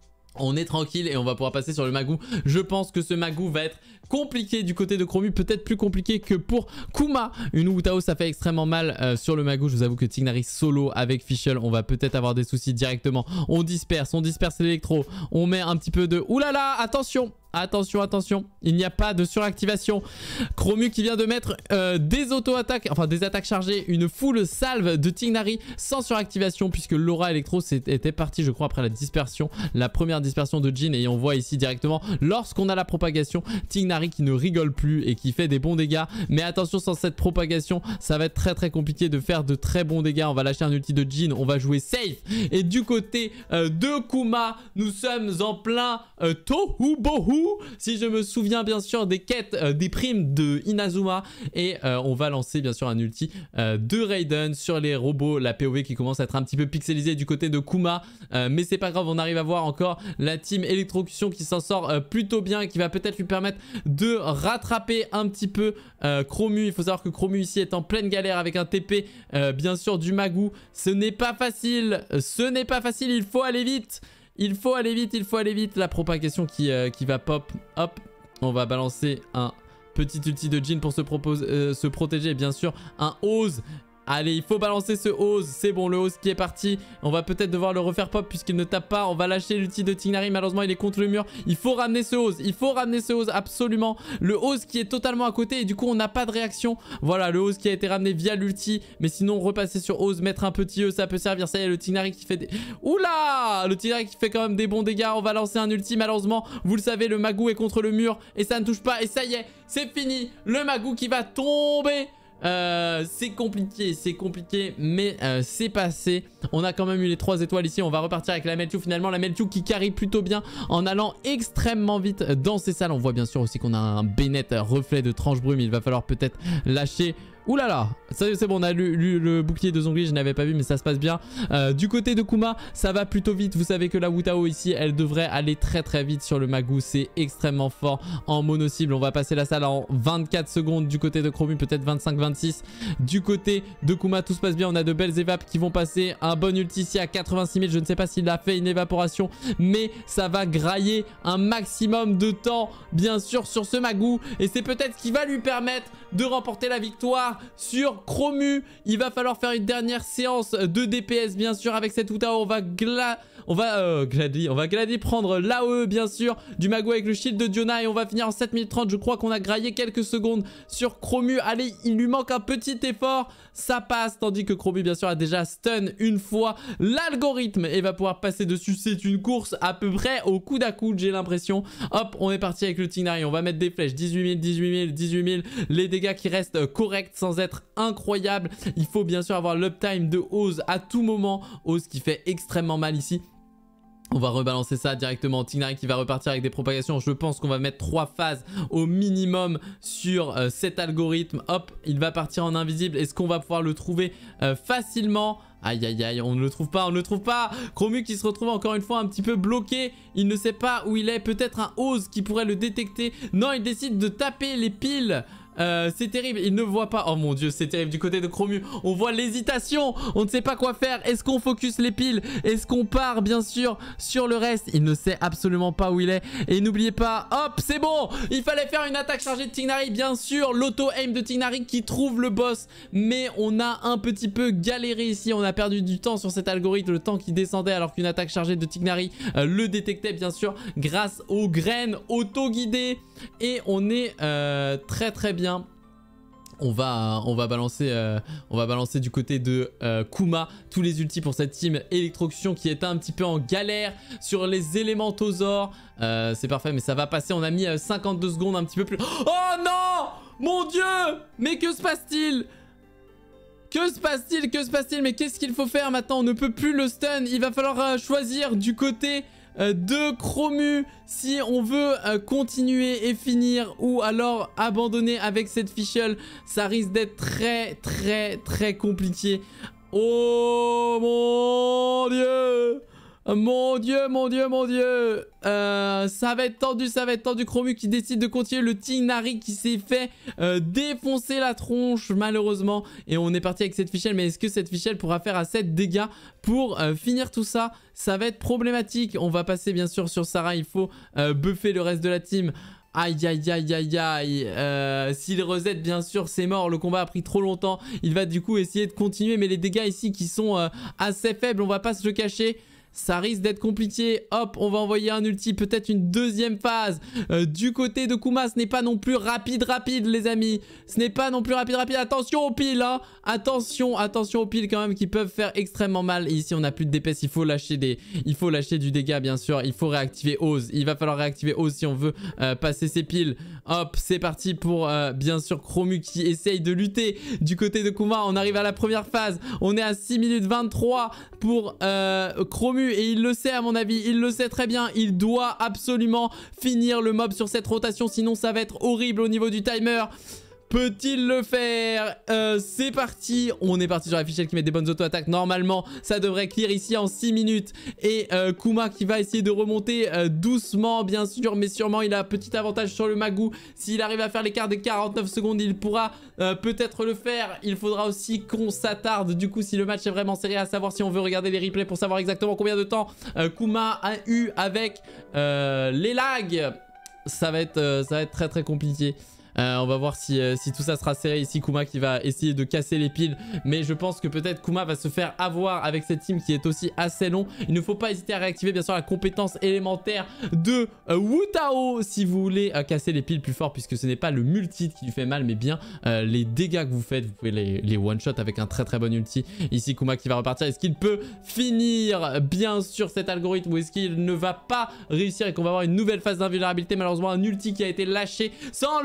On est tranquille et on va pouvoir passer sur le Magou. Je pense que ce Magou va être compliqué du côté de Chromu, peut-être plus compliqué que pour Kuma. Une Wu Tao ça fait extrêmement mal sur le Magou. Je vous avoue que Tighnari solo avec Fischl, on va peut-être avoir des soucis directement. On disperse l'électro. On met un petit peu de... Oulala, attention. Attention, il n'y a pas de suractivation. Chromu qui vient de mettre des auto-attaques, enfin des attaques chargées, une full salve de Tighnari sans suractivation puisque l'aura électro était parti je crois après la dispersion, la première dispersion de Jin. Et on voit ici directement lorsqu'on a la propagation, Tighnari qui ne rigole plus et qui fait des bons dégâts. Mais attention, sans cette propagation ça va être très compliqué de faire de très bons dégâts. On va lâcher un ulti de Jin, on va jouer safe. Et du côté de Kuma, nous sommes en plein Tohu Bohu. Si je me souviens bien sûr des quêtes, des primes de Inazuma. Et on va lancer bien sûr un ulti de Raiden sur les robots. La POV qui commence à être un petit peu pixelisée du côté de Kuma. Mais c'est pas grave, on arrive à voir encore la team électrocution qui s'en sort plutôt bien. Et qui va peut-être lui permettre de rattraper un petit peu Chromu. Il faut savoir que Chromu ici est en pleine galère avec un TP bien sûr du Magou. Ce n'est pas facile, il faut aller vite. Il faut aller vite. La propagation qui va pop. Hop. On va balancer un petit ulti de Jin pour se protéger. Bien sûr, un Ose. Allez, il faut balancer ce Ose. C'est bon, le Ose qui est parti. On va peut-être devoir le refaire pop puisqu'il ne tape pas. On va lâcher l'ulti de Tighnari. Malheureusement, il est contre le mur. Il faut ramener ce Ose. Absolument. Le Ose qui est totalement à côté. Et du coup, on n'a pas de réaction. Voilà, le Ose qui a été ramené via l'ulti. Mais sinon, repasser sur Ose, mettre un petit E, ça peut servir. Ça y est, le Tighnari qui fait des... Oula! Le Tighnari qui fait quand même des bons dégâts. On va lancer un ulti. Malheureusement, vous le savez, le Magou est contre le mur. Et ça ne touche pas. Et ça y est, c'est fini. Le Magou qui va tomber. c'est compliqué, mais c'est passé. On a quand même eu les 3 étoiles ici. On va repartir avec la Meltu finalement. La Meltu qui carry plutôt bien en allant extrêmement vite dans ces salles. On voit bien sûr aussi qu'on a un Bennett reflet de tranche brume. Il va falloir peut-être lâcher. Ouh là là, c'est bon, on a le bouclier de Zhongli, je n'avais pas vu mais ça se passe bien. Du côté de Kuma, ça va plutôt vite. Vous savez que la Wu Tao ici, elle devrait aller très vite sur le Magou. C'est extrêmement fort en mono cible. On va passer la salle en 24 secondes du côté de Chromu, peut-être 25-26. Du côté de Kuma, tout se passe bien. On a de belles évapes qui vont passer. Un bon ulti ici à 86 000. Je ne sais pas s'il a fait une évaporation, mais ça va grailler un maximum de temps, bien sûr, sur ce Magou. Et c'est peut-être ce qui va lui permettre de remporter la victoire sur Chromu. Il va falloir faire une dernière séance de DPS bien sûr avec cette Wu Tao. On va gladly prendre l'AOE bien sûr du Magou avec le shield de Diona et on va finir en 7 minutes 30. Je crois qu'on a graillé quelques secondes sur Chromu. Allez, il lui manque un petit effort, ça passe, tandis que Chromu bien sûr a déjà stun une fois l'algorithme et va pouvoir passer dessus. C'est une course à peu près au coude à coude, j'ai l'impression. Hop, on est parti avec le Tighnari. On va mettre des flèches, 18 000, les dégâts qui restent corrects sans être incroyables. Il faut bien sûr avoir l'uptime de Oz à tout moment. Oz qui fait extrêmement mal ici. On va rebalancer ça directement. Tighnari qui va repartir avec des propagations. Je pense qu'on va mettre 3 phases au minimum sur cet algorithme. Hop, il va partir en invisible. Est-ce qu'on va pouvoir le trouver facilement? Aïe aïe aïe, on ne le trouve pas, Chromu qui se retrouve encore une fois un petit peu bloqué. Il ne sait pas où il est. Peut-être un Oz qui pourrait le détecter. Non, il décide de taper les piles. C'est terrible, il ne voit pas. Oh mon dieu, c'est terrible du côté de Chromu. On voit l'hésitation, on ne sait pas quoi faire. Est-ce qu'on focus les piles? Est-ce qu'on part bien sûr sur le reste? Il ne sait absolument pas où il est. Et n'oubliez pas, hop, c'est bon. Il fallait faire une attaque chargée de Tighnari. Bien sûr, l'auto-aim de Tighnari qui trouve le boss. Mais on a un petit peu galéré ici. On a perdu du temps sur cet algorithme, le temps qui descendait alors qu'une attaque chargée de Tighnari le détectait bien sûr grâce aux graines auto-guidées. Et on est très bien. On va balancer du côté de Kuma tous les ultis pour cette team Electrocution qui est un petit peu en galère sur les élémentosaures. C'est parfait, mais ça va passer. On a mis 52 secondes un petit peu plus. Oh non! Mon dieu! Mais que se passe-t-il? Que se passe-t-il? Mais qu'est-ce qu'il faut faire maintenant? On ne peut plus le stun. Il va falloir choisir du côté de Chromu si on veut continuer et finir ou alors abandonner avec cette fischl. Ça risque d'être très compliqué. Oh mon dieu! Mon dieu. Ça va être tendu. Chromu qui décide de continuer. Le Tighnari qui s'est fait défoncer la tronche malheureusement. Et on est parti avec cette fischl. Mais est-ce que cette fischl pourra faire assez de dégâts pour finir tout ça? Ça va être problématique. On va passer bien sûr sur Sarah. Il faut buffer le reste de la team. Aïe. S'il reset bien sûr c'est mort. Le combat a pris trop longtemps. Il va du coup essayer de continuer. Mais les dégâts ici qui sont assez faibles. On va pas se le cacher. Ça risque d'être compliqué. Hop, on va envoyer un ulti, peut-être une deuxième phase. Du côté de Kuma, ce n'est pas non plus rapide, les amis. Ce n'est pas non plus rapide. Attention aux piles, hein. Attention aux piles quand même qui peuvent faire extrêmement mal. Et ici, on n'a plus de DPS. Il faut lâcher du dégât, bien sûr. Il faut réactiver Oz. Il va falloir réactiver Oz si on veut passer ces piles. Hop, c'est parti pour, bien sûr, Chromu qui essaye de lutter. Du côté de Kuma, on arrive à la première phase. On est à 6 minutes 23 pour Chromu. Et il le sait à mon avis, il le sait très bien. Il doit absolument finir le mob sur cette rotation, sinon ça va être horrible au niveau du timer. Peut-il le faire? C'est parti. On est parti sur la fischl qui met des bonnes auto-attaques. Normalement, ça devrait clear ici en 6 minutes. Et Kuma qui va essayer de remonter doucement, bien sûr. Mais sûrement, il a un petit avantage sur le Magou. S'il arrive à faire l'écart des 49 secondes, il pourra peut-être le faire. Il faudra aussi qu'on s'attarde. Du coup, si le match est vraiment serré, à savoir si on veut regarder les replays pour savoir exactement combien de temps Kuma a eu avec les lags. Ça va être très compliqué. On va voir si tout ça sera serré ici. Kuma qui va essayer de casser les piles. Mais je pense que peut-être Kuma va se faire avoir avec cette team qui est aussi assez long. Il ne faut pas hésiter à réactiver bien sûr la compétence élémentaire de Wu Tao si vous voulez casser les piles plus fort. Puisque ce n'est pas le multi qui lui fait mal mais bien les dégâts que vous faites. Vous pouvez les one-shot avec un très bon ulti. Ici Kuma qui va repartir. Est-ce qu'il peut finir bien sûr cet algorithme ou est-ce qu'il ne va pas réussir et qu'on va avoir une nouvelle phase d'invulnérabilité? Malheureusement un ulti qui a été lâché sans le bonus de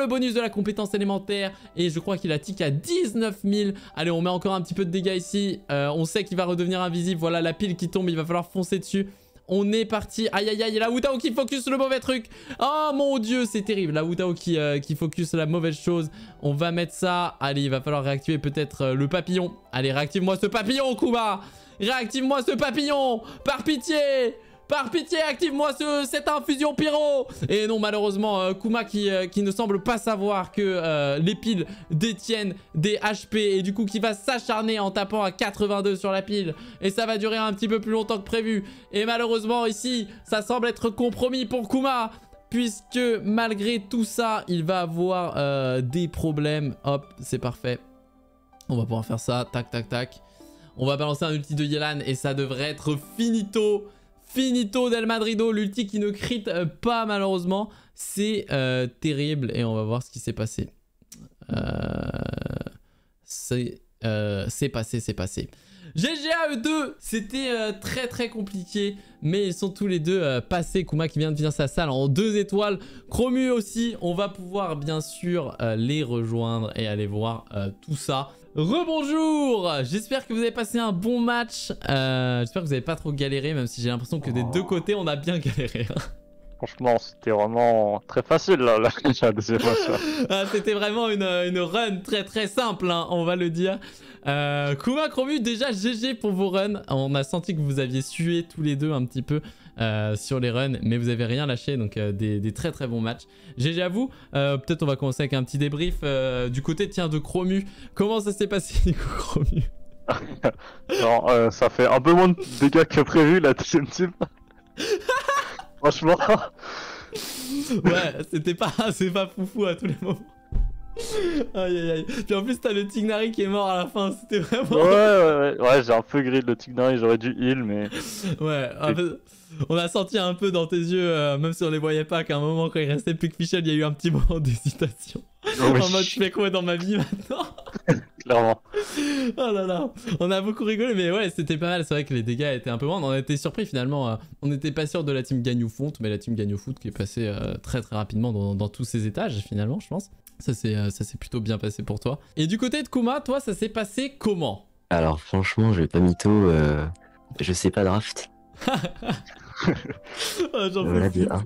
la compétence élémentaire et je crois qu'il a tick à 19 000. Allez, on met encore un petit peu de dégâts ici. On sait qu'il va redevenir invisible. Voilà la pile qui tombe, il va falloir foncer dessus. On est parti. Aïe aïe aïe, la Wu Tao qui focus le mauvais truc. Oh mon dieu, c'est terrible. La Wu Tao qui focus la mauvaise chose. On va mettre ça. Allez, il va falloir réactiver peut-être le papillon. Allez, réactive-moi ce papillon, Kuma. Réactive-moi ce papillon. Par pitié. Par pitié, active-moi cette infusion pyro. Et non, malheureusement, Kuma qui ne semble pas savoir que les piles détiennent des HP et du coup qui va s'acharner en tapant à 82 sur la pile. Et ça va durer un petit peu plus longtemps que prévu. Et malheureusement ici, ça semble être compromis pour Kuma. Puisque malgré tout ça, il va avoir des problèmes. Hop, c'est parfait. On va pouvoir faire ça, tac, tac, tac. On va balancer un ulti de Yelan et ça devrait être finito. Finito del Madrido, l'ulti qui ne crit pas malheureusement. C'est terrible et on va voir ce qui s'est passé. C'est passé. GG AE2, c'était très très compliqué, mais ils sont tous les deux passés. Kuma qui vient de finir sa salle en 2 étoiles. Chromu aussi, on va pouvoir bien sûr les rejoindre et aller voir tout ça. Rebonjour, j'espère que vous avez passé un bon match. J'espère que vous n'avez pas trop galéré, même si j'ai l'impression que des deux côtés on a bien galéré. Franchement, c'était vraiment très facile là, la deuxième fois. C'était vraiment une run très très simple, hein, on va le dire. Kuma, Chromu, déjà GG pour vos runs. On a senti que vous aviez sué tous les deux un petit peu sur les runs, mais vous avez rien lâché, donc des très très bons matchs. GG à vous. Peut-être on va commencer avec un petit débrief du côté de Chromu. Comment ça s'est passé du coup, Chromu? Non, ça fait un peu moins de dégâts que prévu la deuxième team. Franchement. Ouais, c'est pas foufou à tous les moments. Aïe aïe aïe. Puis en plus t'as le Tignari qui est mort à la fin, c'était vraiment... Ouais, j'ai un peu grillé le Tignari, j'aurais dû heal mais... Ouais, en fait, on a senti un peu dans tes yeux, même si on les voyait pas, qu'à un moment quand il restait plus que Fischl, il y a eu un petit moment d'hésitation. Oh, oui. En mode je fais quoi dans ma vie maintenant? Clairement. Oh là là, on a beaucoup rigolé, mais ouais, c'était pas mal. C'est vrai que les dégâts étaient un peu moins. On a été surpris finalement. On n'était pas sûr de la team Gagne Foot, mais la team Gagne Foot qui est passée très très rapidement dans tous ses étages finalement, je pense. Ça s'est plutôt bien passé pour toi. Et du côté de Kuma, toi, ça s'est passé comment? Alors franchement, je vais pas mytho, je sais pas draft. Oh, j'en voilà, de 1.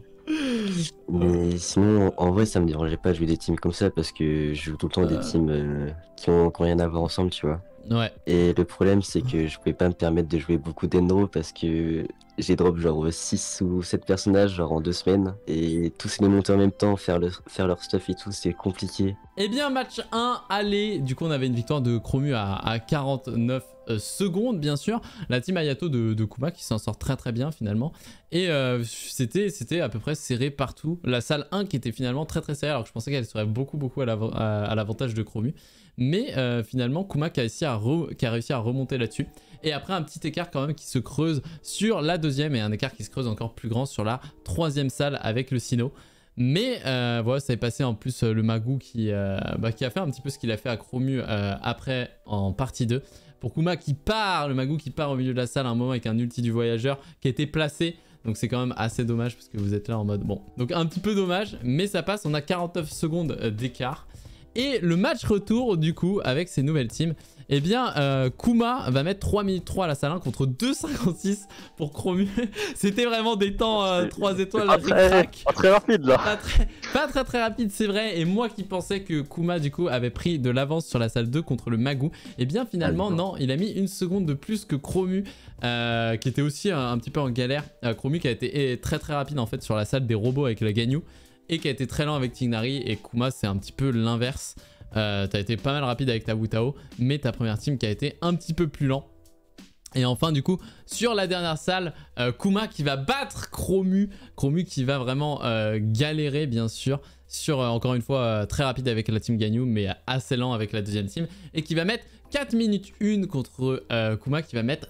Mais sinon, en vrai, ça me dérangeait pas de jouer des teams comme ça parce que je joue tout le temps des teams qui ont rien à voir ensemble, tu vois. Ouais. Et le problème, c'est que je pouvais pas me permettre de jouer beaucoup d'Endro parce que j'ai drop genre 6 ou 7 personnages genre en 2 semaines et tous les monter en même temps, faire leur stuff et tout, c'est compliqué. Eh bien, match 1, allez. Du coup, on avait une victoire de Chromu à 49 secondes, bien sûr. La team Ayato de Kuma qui s'en sort très très bien finalement. Et c'était à peu près serré partout. La salle 1 qui était finalement très très serrée alors que je pensais qu'elle serait beaucoup à l'avantage de Chromu. Mais finalement, Kuma qui a réussi à remonter là-dessus. Et après, un petit écart quand même qui se creuse sur la deuxième et un écart qui se creuse encore plus grand sur la troisième salle avec le Sino. Mais voilà, ça est passé en plus le Magou qui a fait un petit peu ce qu'il a fait à Chromu après en partie 2. Pour Kuma qui part, le Magou qui part au milieu de la salle à un moment avec un ulti du voyageur qui a été placé. Donc c'est quand même assez dommage parce que vous êtes là en mode bon. Donc un petit peu dommage, mais ça passe, on a 49 secondes d'écart. Et le match retour du coup avec ces nouvelles teams, eh bien Kuma va mettre 3 minutes 3 à la salle 1 contre 2,56 pour Chromu. C'était vraiment des temps 3 étoiles. Pas très rapide là. Pas très rapide, c'est vrai. Et moi qui pensais que Kuma du coup avait pris de l'avance sur la salle 2 contre le Magou, eh bien finalement non, il a mis 1 seconde de plus que Chromu qui était aussi un petit peu en galère. Chromu qui a été très rapide en fait sur la salle des robots avec la Ganyu. Et qui a été très lent avec Tignari, et Kuma c'est un petit peu l'inverse. T'as été pas mal rapide avec ta Wu Tao, mais ta première team qui a été un petit peu plus lent. Et enfin du coup sur la dernière salle, Kuma qui va battre Chromu. Chromu qui va vraiment galérer bien sûr. Sur encore une fois très rapide avec la team Ganyu, mais assez lent avec la deuxième team. Et qui va mettre 4 minutes 1 contre Kuma qui va mettre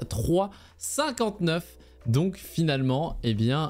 3,59. Donc finalement, eh bien,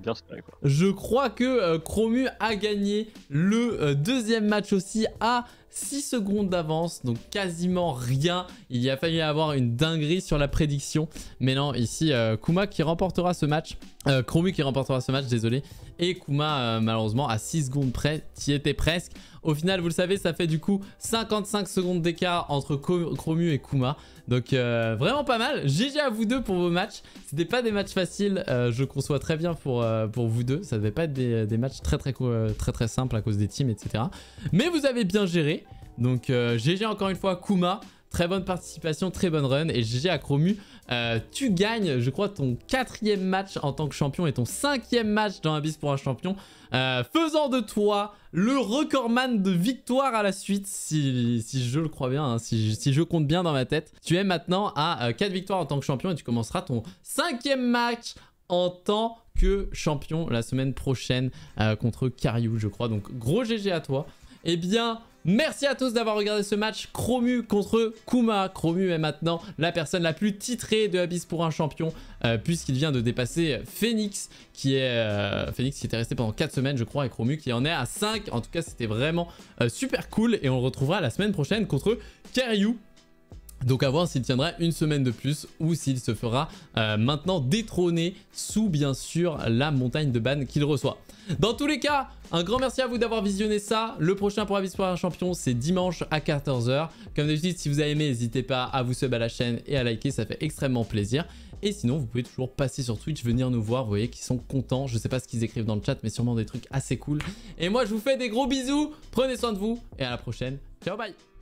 je crois que Chromu a gagné le deuxième match aussi à 6 secondes d'avance, donc quasiment rien. Il a fallu avoir une dinguerie sur la prédiction. Mais non, ici, Kuma qui remportera ce match. Chromu qui remportera ce match, désolé. Et Kuma, malheureusement, à 6 secondes près, t'y étais presque. Au final, vous le savez, ça fait du coup 55 secondes d'écart entre Chromu et Kuma. Donc vraiment pas mal. GG à vous deux pour vos matchs. C'était pas des matchs faciles, je conçois très bien pour vous deux. Ça devait pas être des matchs très simples à cause des teams, etc. Mais vous avez bien géré. Donc GG encore une fois Kuma. Très bonne participation, très bonne run. Et GG à Chromu, tu gagnes, je crois, ton 4e match en tant que champion et ton 5e match dans Abyss pour un champion. Faisant de toi le recordman de victoire à la suite, si je le crois bien, hein, si je compte bien dans ma tête. Tu es maintenant à 4 victoires en tant que champion et tu commenceras ton 5e match en tant que champion la semaine prochaine contre Karyu, je crois. Donc gros GG à toi. Eh bien, merci à tous d'avoir regardé ce match Chromu contre Kuma. Chromu est maintenant la personne la plus titrée de Abyss pour un champion puisqu'il vient de dépasser Phoenix qui était resté pendant 4 semaines je crois et Chromu qui en est à 5. En tout cas c'était vraiment super cool et on le retrouvera la semaine prochaine contre Karyu. Donc à voir s'il tiendra une semaine de plus ou s'il se fera maintenant détrôner sous bien sûr la montagne de ban qu'il reçoit. Dans tous les cas, un grand merci à vous d'avoir visionné ça. Le prochain pour Abyss pour un champion, c'est dimanche à 14 h. Comme d'habitude, si vous avez aimé, n'hésitez pas à vous sub à la chaîne et à liker, ça fait extrêmement plaisir. Et sinon, vous pouvez toujours passer sur Twitch, venir nous voir, vous voyez qu'ils sont contents. Je sais pas ce qu'ils écrivent dans le chat, mais sûrement des trucs assez cool. Et moi, je vous fais des gros bisous, prenez soin de vous et à la prochaine. Ciao, bye!